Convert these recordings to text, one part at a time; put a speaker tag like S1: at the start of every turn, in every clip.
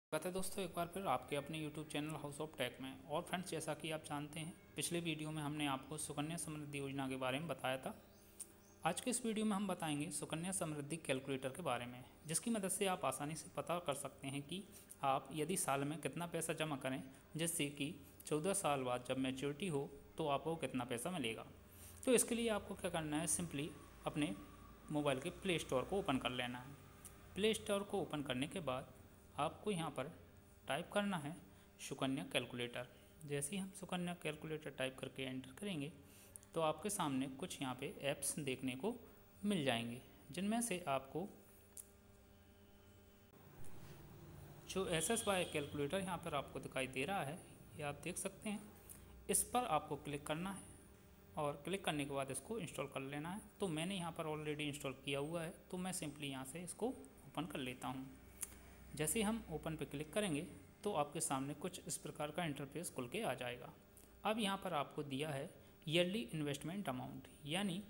S1: स्वागत है दोस्तों एक बार फिर आपके अपने YouTube channel house of tech में। और फ्रेंड्स, जैसा कि आप जानते हैं, पिछले वीडियो में हमने आपको सुकन्या समृद्धि योजना के बारे में बताया था। आज के इस वीडियो में हम बताएंगे सुकन्या समृद्धि कैलकुलेटर के बारे में, जिसकी मदद से आप आसानी से पता कर सकते हैं कि आप यदि साल में कितना पैसा जमा करें, जिससे कि 14 साल बाद जब मैच्योरिटी हो तो आपको कितना पैसा मिलेगा। तो इसके लिए आपको क्या करना है, सिंपली अपने मोबाइल के प्ले स्टोर को ओपन कर लेना है। प्ले स्टोर को ओपन करने के बाद आपको यहाँ पर टाइप करना है सुकन्या कैलकुलेटर। जैसे ही हम सुकन्या कैलकुलेटर टाइप करके एंटर करेंगे तो आपके सामने कुछ यहाँ पे ऐप्स देखने को मिल जाएंगे, जिनमें से आपको जो SSY कैलकुलेटर यहाँ पर आपको दिखाई दे रहा है, ये आप देख सकते हैं। इस पर आपको क्लिक करना है और क्लिक करने के बाद इसको इंस्टॉल कर लेना है। तो मैंने यहाँ पर ऑलरेडी इंस्टॉल किया हुआ है, तो मैं सिंपली यहाँ से इसको ओपन कर लेता हूँ। जैसे ही हम ओपन पे क्लिक करेंगे तो आपके सामने कुछ इस प्रकार का इंटरफेस खुल के आ जाएगा। अब यहाँ पर आपको दिया है ईयरली इन्वेस्टमेंट अमाउंट, यानी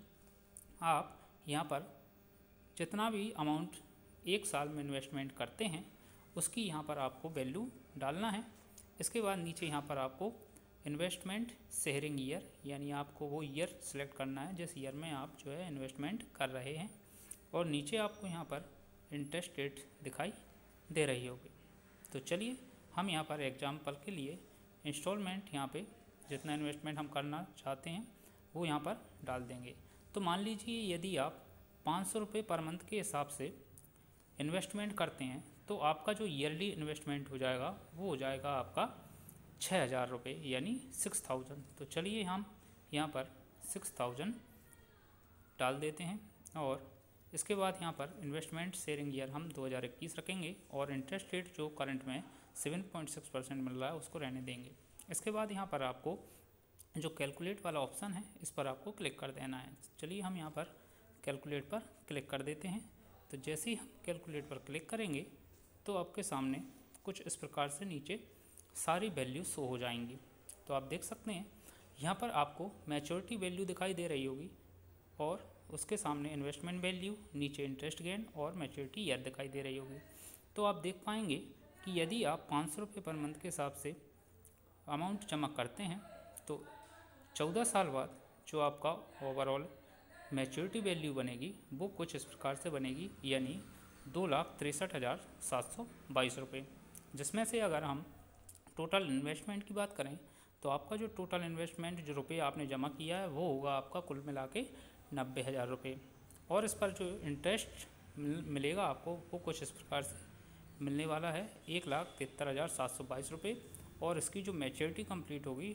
S1: आप यहाँ पर जितना भी अमाउंट एक साल में इन्वेस्टमेंट करते हैं उसकी यहाँ पर आपको वैल्यू डालना है। इसके बाद नीचे यहाँ पर आपको इन्वेस्टमेंट शेयरिंग ईयर, यानी आपको वो ईयर सेलेक्ट करना है जिस ईयर में आप जो है इन्वेस्टमेंट कर रहे हैं। और नीचे आपको यहाँ पर इंटरेस्ट रेट दिखाई दे रही होगी। तो चलिए हम यहाँ पर एग्जाम्पल के लिए इंस्टॉलमेंट यहाँ पे जितना इन्वेस्टमेंट हम करना चाहते हैं वो यहाँ पर डाल देंगे। तो मान लीजिए यदि आप 500 रुपये पर मंथ के हिसाब से इन्वेस्टमेंट करते हैं तो आपका जो ईयरली इन्वेस्टमेंट हो जाएगा वो हो जाएगा आपका 6000 रुपये, यानी 6000। तो चलिए हम यहाँ पर 6000 डाल देते हैं और इसके बाद यहाँ पर इन्वेस्टमेंट शेयरिंग ईयर हम 2021 रखेंगे और इंटरेस्ट रेट जो करंट में 7.6% मिल रहा है उसको रहने देंगे। इसके बाद यहाँ पर आपको जो कैलकुलेट वाला ऑप्शन है इस पर आपको क्लिक कर देना है। चलिए हम यहाँ पर कैलकुलेट पर क्लिक कर देते हैं। तो जैसे ही हम कैलकुलेट पर क्लिक करेंगे तो आपके सामने कुछ इस प्रकार से नीचे सारी वैल्यू शो हो जाएंगी। तो आप देख सकते हैं यहाँ पर आपको मैच्योरिटी वैल्यू दिखाई दे रही होगी और उसके सामने इन्वेस्टमेंट वैल्यू, नीचे इंटरेस्ट गेन और मैच्योरिटी ईयर दिखाई दे रही होगी। तो आप देख पाएंगे कि यदि आप 500 रुपये पर मंथ के हिसाब से अमाउंट जमा करते हैं तो 14 साल बाद जो आपका ओवरऑल मैच्योरिटी वैल्यू बनेगी वो कुछ इस प्रकार से बनेगी, यानी 2,63,722 रुपये। जिसमें से अगर हम टोटल इन्वेस्टमेंट की बात करें तो आपका जो टोटल इन्वेस्टमेंट जो रुपये आपने जमा किया है वो होगा आपका कुल मिला के 90,000 रुपये। और इस पर जो इंटरेस्ट मिलेगा आपको वो कुछ इस प्रकार से मिलने वाला है 1,73,722 रुपये। और इसकी जो मैच्योरिटी कंप्लीट होगी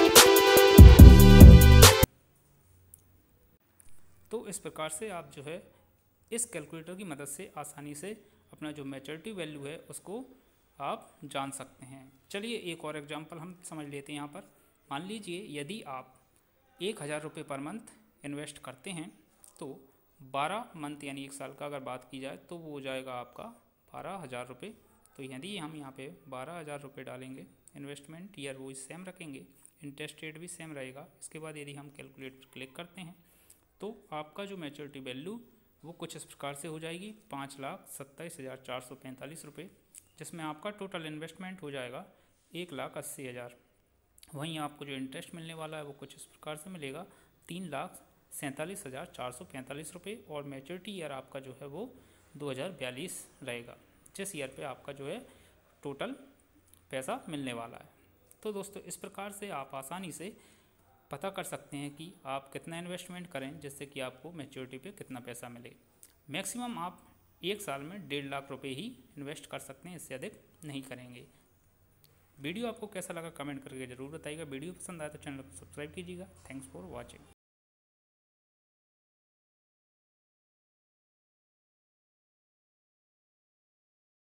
S1: तो इस प्रकार से आप जो है इस कैलकुलेटर की मदद से आसानी से अपना जो मैच्योरिटी वैल्यू है उसको आप जान सकते हैं। चलिए एक और एग्जांपल हम समझ लेते हैं। यहाँ पर मान लीजिए यदि आप 1,000 रुपये पर मंथ इन्वेस्ट करते हैं तो 12 मंथ यानी एक साल का अगर बात की जाए तो वो हो जाएगा आपका 12,000 रुपये। तो यदि हम यहाँ पे 12,000 रुपये डालेंगे, इन्वेस्टमेंट ईयर वो सेम रखेंगे, इंटरेस्ट रेट भी सेम रहेगा। इसके बाद यदि हम कैलकुलेट पर क्लिक करते हैं तो आपका जो मैच्योरिटी वैल्यू वो कुछ इस प्रकार से हो जाएगी 5,27,445 रुपये, जिसमें आपका टोटल इन्वेस्टमेंट हो जाएगा 1,80,000। वहीं आपको जो इंटरेस्ट मिलने वाला है वो कुछ इस प्रकार से मिलेगा 3,47,445 रुपये। और मैच्योरिटी ईयर आपका जो है वो 2042 रहेगा, जिस ईयर पे आपका जो है टोटल पैसा मिलने वाला है। तो दोस्तों इस प्रकार से आप आसानी से पता कर सकते हैं कि आप कितना इन्वेस्टमेंट करें जिससे कि आपको मैच्योरिटी पे कितना पैसा मिले। मैक्सिमम आप एक साल में 1.5 लाख रुपये ही इन्वेस्ट कर सकते हैं, इससे अधिक नहीं करेंगे। वीडियो आपको कैसा लगा कमेंट करके ज़रूर बताइएगा। वीडियो पसंद आए तो चैनल को सब्सक्राइब कीजिएगा। Thanks for watching.